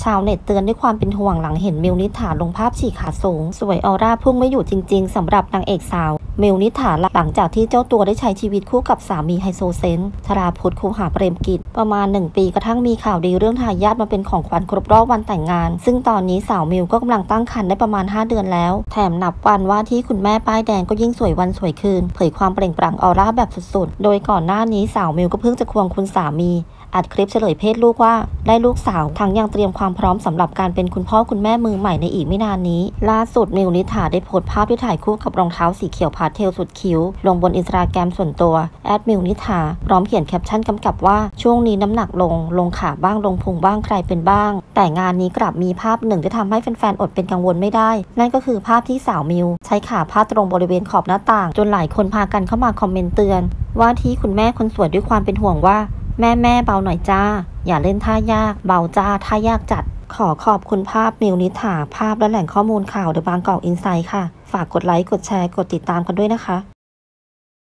ชาวเน็ตเตือนด้วยความเป็นห่วงหลังเห็นมิวนิษฐาลงภาพฉีกขาสูงสวยออร่าพุ่งไม่อยู่จริงๆสำหรับนางเอกสาวมิวนิษฐาหลังจากที่เจ้าตัวได้ใช้ชีวิตคู่กับสามีไฮโซเซนต์ธราพุทธคูหาเปรมกิจประมาณ1 ปีกระทั่งมีข่าวดีเรื่องทายาทมาเป็นของขวัญครบรอบวันแต่งงานซึ่งตอนนี้สาวมิวก็กำลังตั้งครรภ์ได้ประมาณ5 เดือนแล้วแถมนับวันว่าที่คุณแม่ป้ายแดงก็ยิ่งสวยวันสวยคืนเผยความเปล่งปลั่งออร่าแบบสุดๆโดยก่อนหน้านี้สาวมิวก็เพิ่งจะควงคุณสามีอัดคลิปเฉลยเพศลูกว่าได้ลูกสาวทั้งยังเตรียมความพร้อมสำหรับการเป็นคุณพ่อคุณแม่มือใหม่ในอีกไม่นานนี้ล่าสุดมิวนิษฐาได้โพสต์ภาพที่ถ่ายคู่กับรองเท้าสีเขียวพาสเทลสุดคิ้วลงบนอินสตาแกรมส่วนตัวมิวนิษฐาพร้อมเขียนแคปชั่นกำกับว่าช่วงนี้น้ำหนักลงขาบ้างลงพุงบ้างใครเป็นบ้างแต่งานนี้กลับมีภาพหนึ่งที่ทำให้แฟนๆอดเป็นกังวลไม่ได้นั่นก็คือภาพที่สาวมิวใช้ขาพาดตรงบริเวณขอบหน้าต่างจนหลายคนพากันเข้ามาคอมเมนต์เตือนว่าที่คุณแม่คนสวยด้วยความเป็นห่วงว่าแม่เบาหน่อยจ้าอย่าเล่นท่ายากเบาจ้าท่ายากจัดขอบคุณภาพมิวนิษฐาภาพและแหล่งข้อมูลข่าวเดอะบางกอกอินไซด์ค่ะฝากกดไลค์กดแชร์กดติดตามกันด้วยนะคะ